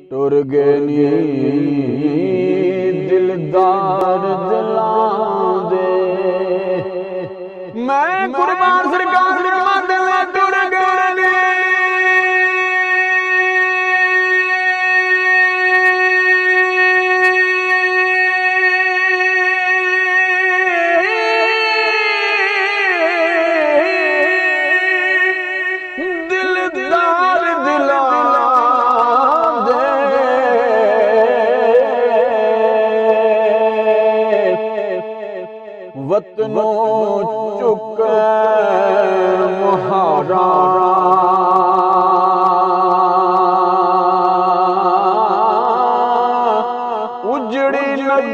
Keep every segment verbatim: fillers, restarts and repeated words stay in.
ٹر گئے نی دلدار دلاں دے میں قربان سرکار فرمان دے میں ٹر گئے نی وطنوں چک مہارا اجڑی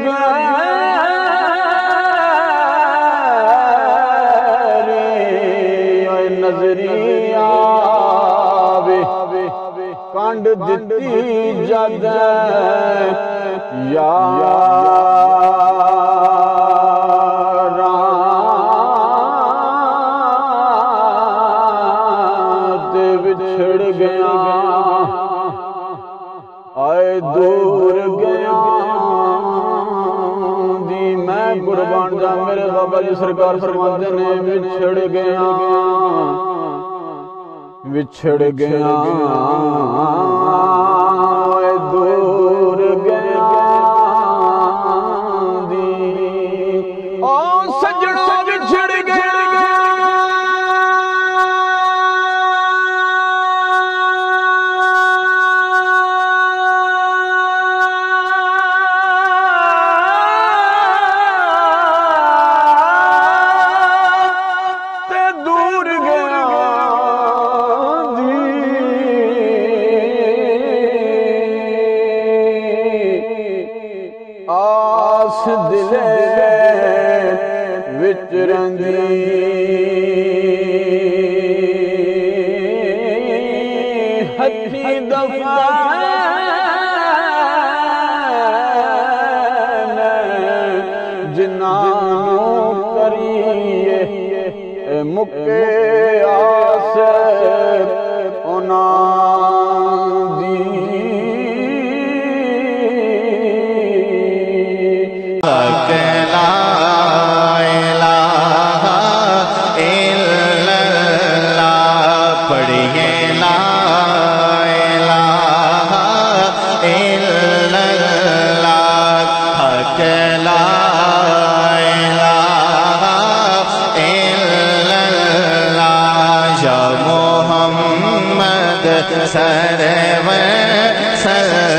نگری نظری آوے کانڈ دتی جد یا بچھڑ گیا آئے دور گیا دی میں قربان جا میرے بابا جی سرکار فرماتے نے بچھڑ گیا بچھڑ گیا آئے دور گیا دی او سجڑا بچھڑ گیا آس دلے وچ رہندی ہتھی دفن جنانوں کریے مکے آس انہاں سرور